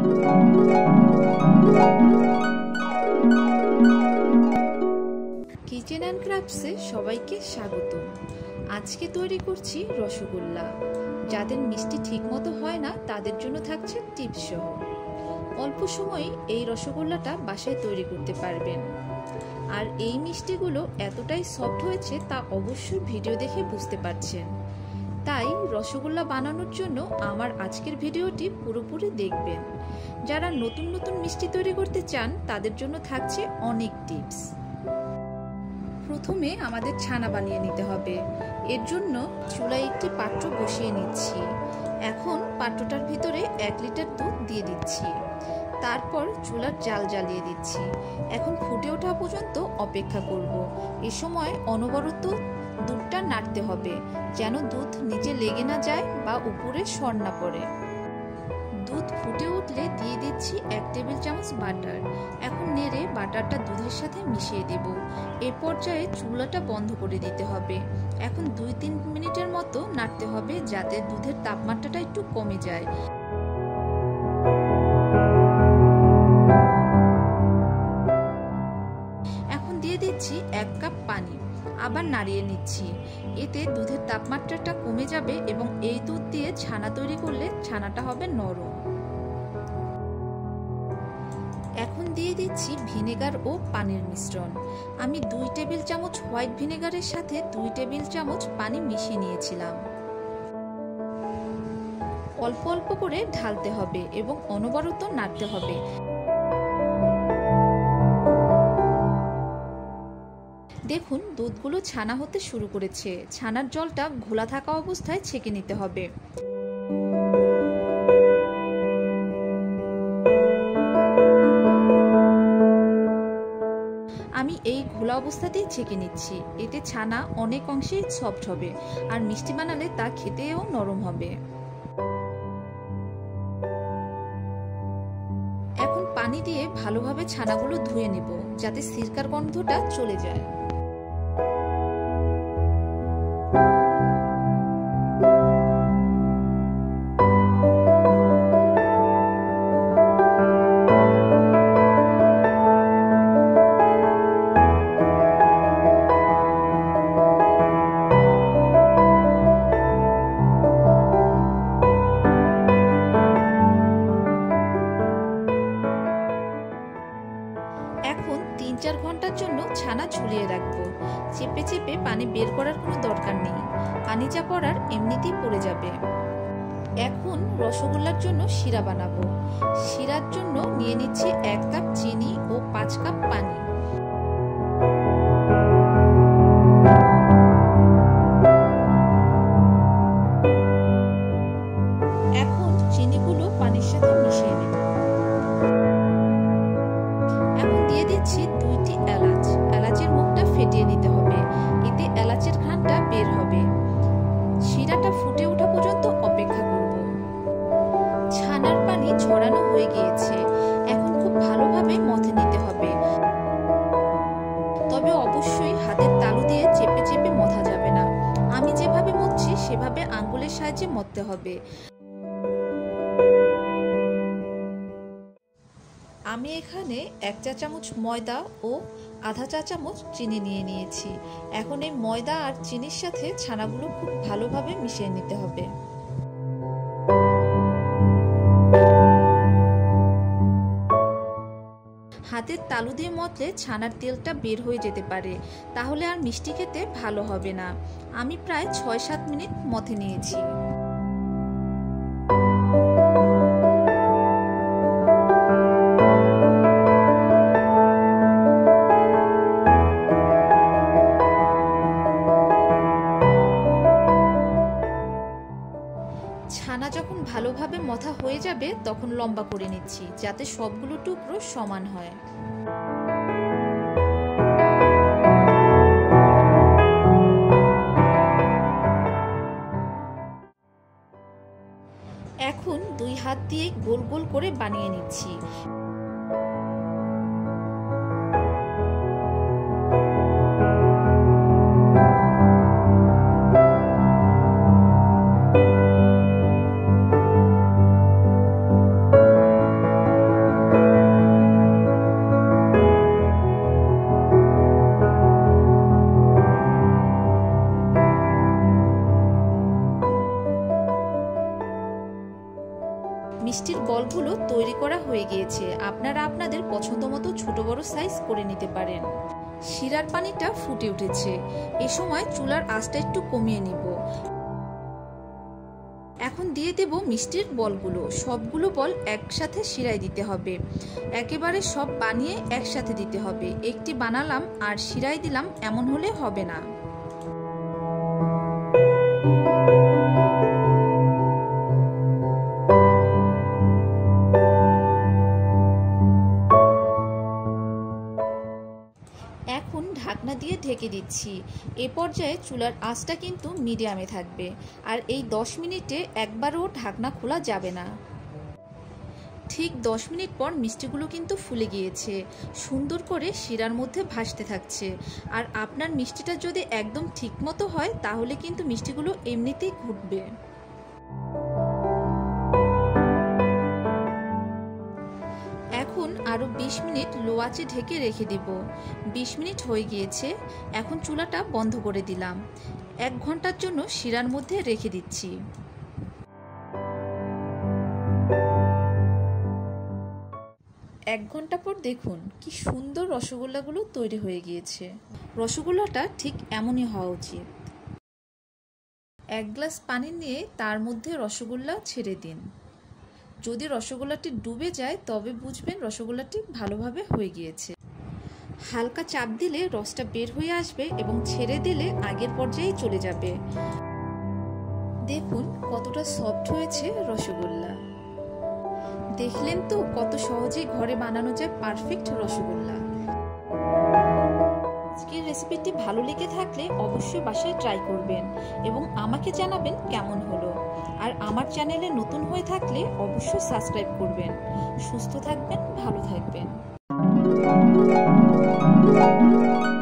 Kitchen and ক্রাফটসে সবাইকে স্বাগত। আজকে তৈরি করছি রসগোল্লা। যাদের মিষ্টি ঠিকমতো হয় না তাদের জন্য থাকছে টিপস সহ। অল্প সময়ে এই রসগোল্লাটা বাসায় তৈরি করতে পারবেন। আর এই মিষ্টিগুলো এতটাই সফট হয়েছে তা অবশ্যই ভিডিও দেখে বুঝতে পারছেন। তাই রসগোল্লা বানানোর জন্য আমার আজকের ভিডিওটি পুরোপুরি দেখবেন। যারা নতুন নতুন মিষ্টি তৈরি করতে চান তাদের জন্য থাকছে অনেক টিপস। প্রথমে আমাদের ছানা বানিয়ে নিতে হবে। এর জন্য চুলায় একটি পাত্র বসিয়ে নিচ্ছি। এখন পাত্রটার ভিতরে 1 লিটার দুধ দিয়ে দিচ্ছি। তারপর চুলার জাল জ্বালিয়ে দিচ্ছি। এখন ফুটে ওঠা পর্যন্ত অপেক্ষা করব। এ সময় অনবরত দুধটা নাড়তে হবে, যেন দুধ নিচে লেগে না যায় বা উপরে সর না পড়ে। দুধ ফুটে উঠলে দিয়ে দিচ্ছি 1 টেবিল চামচ বাটার। এখন নেড়ে বাটারটা দুধের সাথে মিশিয়ে দেব। এ পর্যায়ে চুলাটা বন্ধ করে দিতে হবে। এখন 2-3 মিনিটের মতো নাড়তে হবে, যাতে দুধের তাপমাত্রাটা একটু কমে যায়। এখন দিয়ে দিচ্ছি 1 কাপ পানি। আবার নাড়িয়ে নিচ্ছি। এতে দুধের তাপমাত্রাটা কমে যাবে এবং এই দুধ দিয়ে ছানা তৈরি করলে ছানাটা হবে নরম। এখন দিয়ে দিচ্ছি ভিনেগার ও পানির মিশ্রণ। আমি 2 টেবিল চামচ হোয়াইট ভিনেগারের সাথে 2 টেবিল চামচ পানি মিশিয়ে নিয়েছিলাম। অল্প অল্প করে ঢালতে হবে এবং অনবরত নাড়তে হবে। দেখুন দুধগুলো ছানা হতে শুরু করেছে। ছানার জলটা ঘোলা থাকা অবস্থায় ছেঁকে নিতে হবে। আমি এই ঘোলা অবস্থাতেই ছেঁকে নিচ্ছি। এতে ছানা অনেক অংশেই সফট হবে আর মিষ্টি বানালে তা খেতেও নরম হবে। এখন পানি দিয়ে ভালোভাবে ছানাগুলো ধুয়ে নেব, যাতে সিরকার গন্ধটা চলে যায়। এখন 3-4 ঘন্টার জন্য ছানা ঝুলিয়ে রাখবো। চেপে চেপে পানি বের করার কোনো দরকার নেই। পানি যা পড়ার এমনিতেই পড়ে যাবে। এখন রসগোল্লার জন্য শিরা বানাবো। শিরার জন্য নিয়ে নিচ্ছি 1 কাপ চিনি ও 5 কাপ পানি। এখন চিনিগুলো পানির সাথে মিশিয়ে নেব। এখন দিয়ে দিচ্ছি 2টি এলাচ। এলাচের মুখটা ফেটিয়ে নিতে হবে, এতে এলাচের ঘ্রাণটা বের হবে। শিরাটা ফুটে ওঠা পর্যন্ত অপেক্ষা করব। ছানার পানি ঝরানো হয়ে গিয়েছে। এখন খুব ভালোভাবে মথে নিতে হবে। তবে অবশ্যই হাতের তালু দিয়ে চেপে চেপে মথা যাবে না। আমি যেভাবে মথছি সেভাবে আঙ্গুলের সাহায্যে মথতে হবে। আমি এখানে 1 চা চামচ ময়দা ও আধা চা চামচ চিনি নিয়ে নিয়েছি। এখন এই ময়দা আর চিনির সাথে ছানাগুলো খুব ভালোভাবে মিশিয়ে নিতে হবে। হাতের তালু দিয়ে মথলে ছানার তেলটা বের হয়ে যেতে পারে, তাহলে আর মিষ্টি খেতে ভালো হবে না। আমি প্রায় 6-7 মিনিট মথে নিয়েছি। ছানা যখন ভালোভাবে মথা হয়ে যাবে তখন লম্বা করে নিচ্ছি, যাতে সবগুলো টুকরো সমান হয়। এখন 2 হাত দিয়ে গোল গোল করে বানিয়ে নিচ্ছি। মিষ্টির বলগুলো তৈরি করা হয়ে গিয়েছে। আপনারা আপনাদের পছন্দ মতো ছোট বড় সাইজ করে নিতে পারেন। শিরার পানিটা ফুটে উঠেছে। এ সময় চুলার আঁচটা একটু কমিয়ে নিব। এখন দিয়ে দেব মিষ্টির বলগুলো। সবগুলো বল একসাথে শিরায় দিতে হবে। একেবারে সব বানিয়ে একসাথে দিতে হবে। একটি বানালাম আর শিরায় দিলাম এমন হলে হবে না। এখন ঢাকনা দিয়ে ঢেকে দিচ্ছি। এ পর্যায়ে চুলার আঁচটা কিন্তু মিডিয়ামে থাকবে। আর এই 10 মিনিটে একবারও ঢাকনা খোলা যাবে না। ঠিক 10 মিনিট পর মিষ্টিগুলো কিন্তু ফুলে গিয়েছে, সুন্দর করে শিরার মধ্যে ভাসতে থাকছে। আর আপনার মিষ্টিটা যদি একদম ঠিক মতো হয় তাহলে কিন্তু মিষ্টিগুলো এমনিতেই ঘুটবে। এখন আরও 20 মিনিট লো আঁচে ঢেকে রেখে দিব। 20 মিনিট হয়ে গিয়েছে। এখন চুলাটা বন্ধ করে দিলাম। 1 ঘন্টার জন্য শিরার মধ্যে রেখে দিচ্ছি। এক ঘন্টা পর দেখুন কি সুন্দর রসগোল্লাগুলো তৈরি হয়ে গিয়েছে। রসগোল্লাটা ঠিক এমনই হওয়া উচিত। 1 গ্লাস পানি নিয়ে তার মধ্যে রসগোল্লা ছেড়ে দিন। যদি রসগোল্লাটি ডুবে যায় তবে বুঝবেন রসগোল্লাটি ভালোভাবে হয়ে গিয়েছে। হালকা চাপ দিলে রসটা বের হয়ে আসবে এবং ছেড়ে দিলে আগের পর্যায়ে চলে যাবে। দেখুন কতটা সফট হয়েছে রসগোল্লা। দেখলেন তো কত সহজেই ঘরে বানানো যায় পারফেক্ট রসগোল্লা। আজকের রেসিপিটি ভালো লেগে থাকলে অবশ্যই বাসায় ট্রাই করবেন এবং আমাকে জানাবেন কেমন হলো। আর আমার চ্যানেলে নতুন হয়ে থাকলে অবশ্যই সাবস্ক্রাইব করবেন। সুস্থ থাকবেন, ভালো থাকবেন।